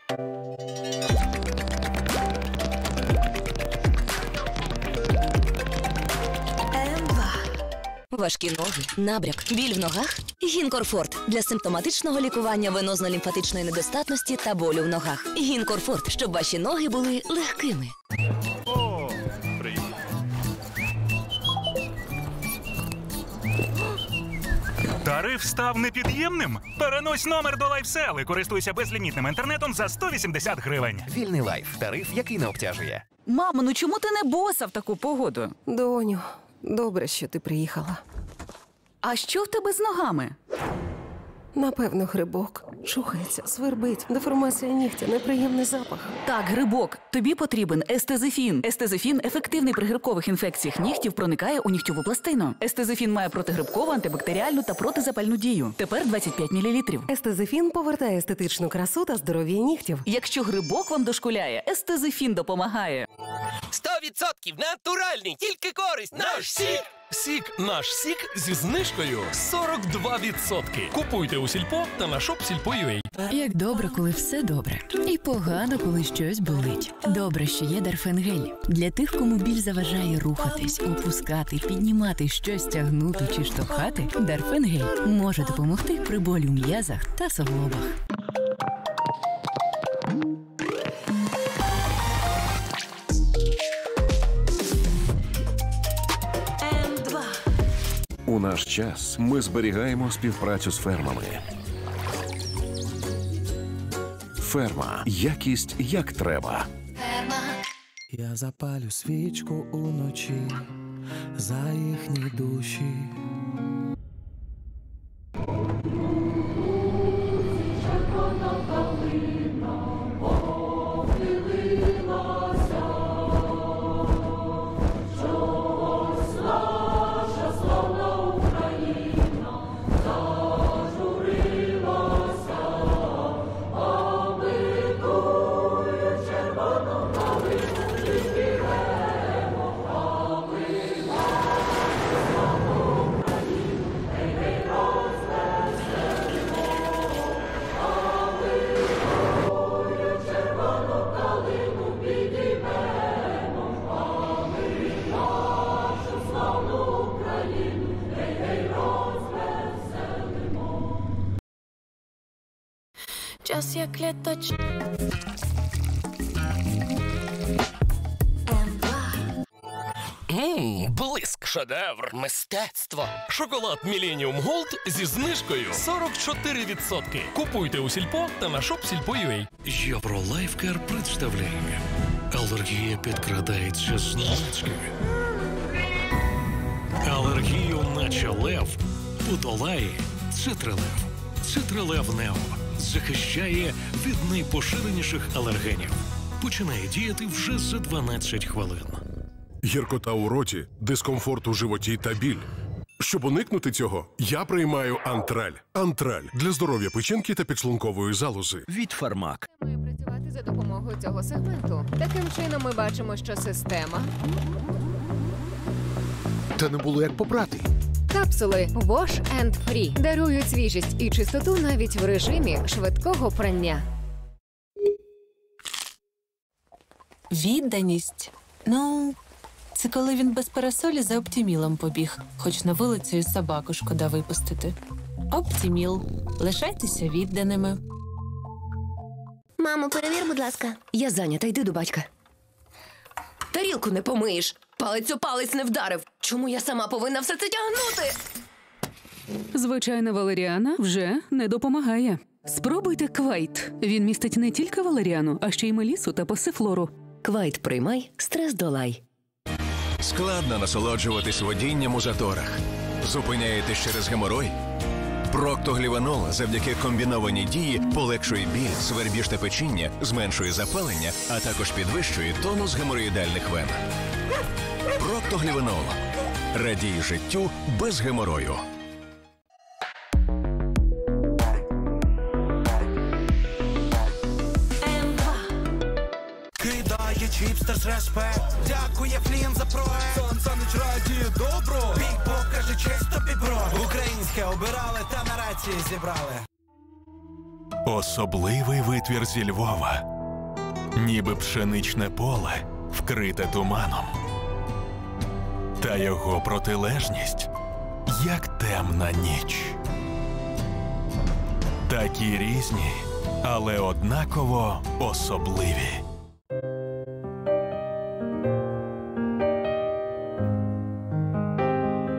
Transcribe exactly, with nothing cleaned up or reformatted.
Важкі ноги, набряк, біль в ногах? Гінкорфорт для симптоматичного лікування венозно-лімфатичної недостатності та болю в ногах. Гінкорфорт, щоб ваші ноги були легкими. О, привіт. Тариф став непід'ємним? Перенось номер до Лайфсел і користуйся безлімітним інтернетом за сто вісімдесят гривень. Вільний лайф. Тариф, який не обтяжує. Мамо, ну чому ти не боса в таку погоду? Доню, добре, що ти приїхала. А що в тебе з ногами? Напевно, грибок. Шухається, свербить, деформація нігтя, неприємний запах. Так, грибок. Тобі потрібен естезифін. Естезифін ефективний при грибкових інфекціях нігтів, проникає у нігтєву пластину. Естезифін має протигрибкову, антибактеріальну та протизапальну дію. Тепер двадцять п'ять мілілітрів. Естезифін повертає естетичну красу та здоров'я нігтів. Якщо грибок вам дошкуляє, естезифін допомагає. сто відсотків натуральний, тільки користь. Наш сік! Сік «Наш Сік» зі знижкою сорок два відсотки. Купуйте у Сільпо та на шоп сільпо крапка ю а. Як добре, коли все добре. І погано, коли щось болить. Добре, що є Дарфенгель. Для тих, кому біль заважає рухатись, опускати, піднімати щось, тягнути чи штовхати, Дарфенгель може допомогти при болі у м'язах та суглобах. У наш час ми зберігаємо співпрацю з фермами. Ферма. Якість як треба. Ферма. Я запалю свічку уночі за їхні душі. Час як літач. Ммм, блиск, шедевр, мистецтво. Шоколад Millennium Gold зі знижкою сорок чотири відсотки. Купуйте у Сільпо та на шоп сільпо крапка ю а. Євролайфкар представляє. Алергія підкрадається зненацька. Алергію наче лев подолає Цитрилев. Цитрилев Нео захищає від найпоширеніших алергенів. Починає діяти вже за дванадцять хвилин. Гіркота у роті, дискомфорт у животі та біль. Щоб уникнути цього, я приймаю Антраль. Антраль для здоров'я печінки та підшлункової залози. Від Фармак. Має працювати за допомогою цього сегменту. Таким чином ми бачимо, що система... Та не було як попрати. Капсули Wash and Free дарують свіжість і чистоту навіть в режимі швидкого прання. Відданість. Ну, це коли він без парасолі за Оптімілом побіг. Хоч на вулицю і собаку шкода випустити. Оптіміл. Лишайтеся відданими. Мамо, перевір, будь ласка. Я зайнята, йди до батька. Тарілку не помиєш. Палець у палець не вдарив. Чому я сама повинна все це тягнути? Звичайна валеріана вже не допомагає. Спробуйте Квайт. Він містить не тільки валеріану, а ще й мелісу та пасифлору. Квайт приймай, стрес долай. Складно насолоджуватись водінням у заторах. Зупиняєтесь через геморой? Проктоглівенол завдяки комбінованій дії полегшує біль, свербіж та печіння, зменшує запалення, а також підвищує тонус геморроїдальних вен. Проктоглівенол. Радій життю без геморою. Кидає чіпстер з респект. Дякує Флін за проект. Сон Санич радіє добро. Бік покаже честь тобі, бро. Українське обирали та на рації зібрали. Особливий витвір зі Львова. Ніби пшеничне поле, вкрите туманом. Та його протилежність, як темна ніч. Такі різні, але однаково особливі.